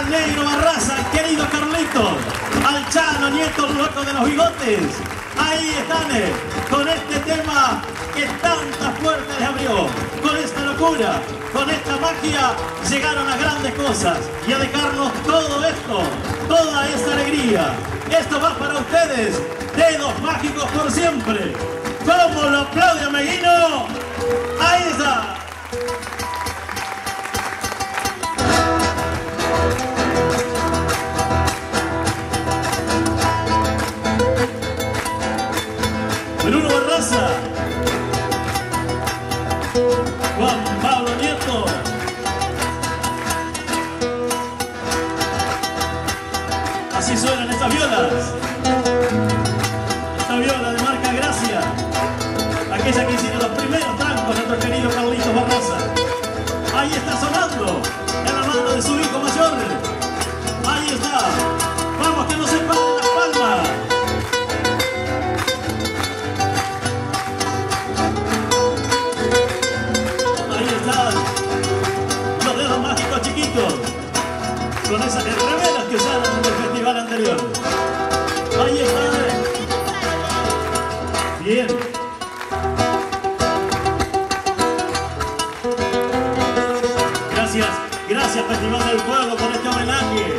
Negro Barraza, el querido Carlito, al Chano Nieto, el loco de los bigotes. Ahí están, con este tema que tantas puertas les abrió, con esta locura, con esta magia, llegaron a grandes cosas y a dejarnos todo esto, toda esta alegría. Esto va para ustedes, Dedos Mágicos por siempre. ¿Cómo lo aplaude Meguino? Ahí está. Bruno Barraza, Juan Pablo Nieto, así suenan estas violas, esta viola de marca Gracia, aquella que hicieron los primeros trancos nuestro querido Carlitos Barraza. Ahí está sonando, en la mano de su hijo mayor, ahí está, vamos que no se paren las palmas. Los Dedos Mágicos chiquitos, con esas remeras que usaron en el festival anterior. Ahí está. Bien. Gracias Festival del Pueblo por este homenaje.